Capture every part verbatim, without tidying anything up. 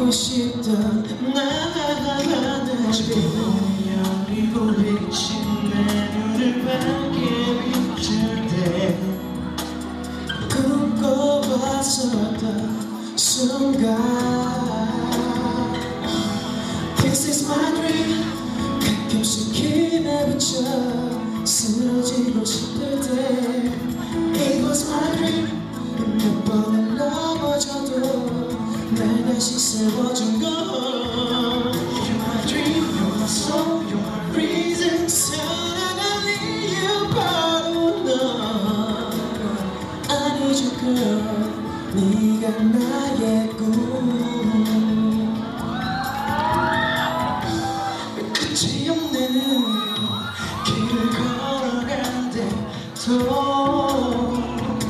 보고 싶던 나가 다시 열리고 비친 내 눈을 밝게 비출 때 꿈꿔봤었던 순간 This is my dream. 가끔씩 힘에 붙여 쓰러지고 싶을 때 It was my dream. 몇 번을 넘어져도 날 다시 세워준 걸 You're my dream, you're my soul, you're my reason 사랑할 이유 바로 너 I need you girl 네가 나의 꿈 끝이 없는 길을 걸어간대도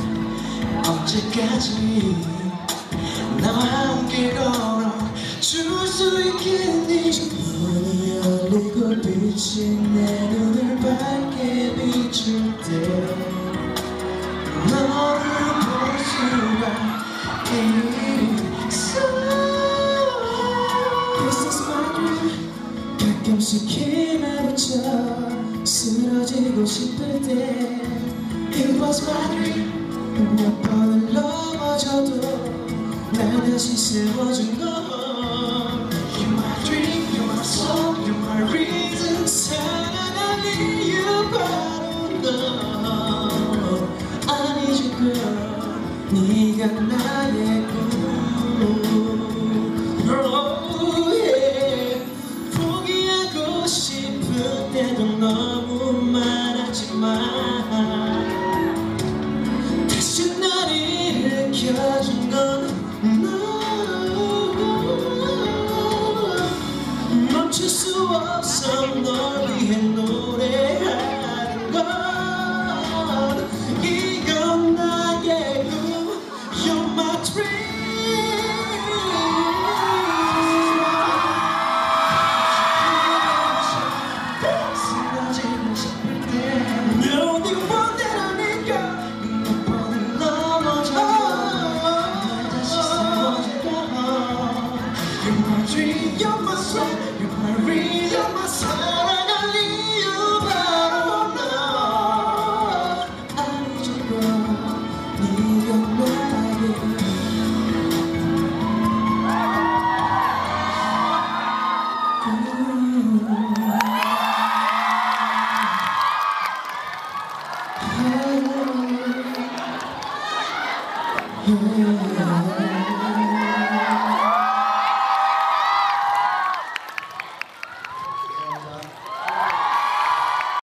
언제까지 나와 함께 걸어줄 수 있겠니 문이 열리고 비친 내 눈을 밝게 비출 때 너를 볼 수가 있어 This is my dream. 가끔씩 힘에 붙여 쓰러지고 싶을 때 It was my dream. 몇 번을 넘어져도 날 다시 세워준 걸 You're my dream, you're my soul, you're my reason 사랑할 이유 바로 너 I need you girl 네가 나의 꿈 oh, yeah. 포기하고 싶을 때도 너무 많았지만 다시 날 일으켜준 건 너 멈출 수 없어 널 위해 노래하는 건 이건 나의 꿈 You're my dream 쓰러지고 싶을 때 No, 네 원대로 아닐까 몇 번을 넘어져도 날 다시 세워줄 걸 You're my dream, you're my soul, you're my reason, you're my 사랑할 이유 바로 너 I need you girl 네가 나의 꿈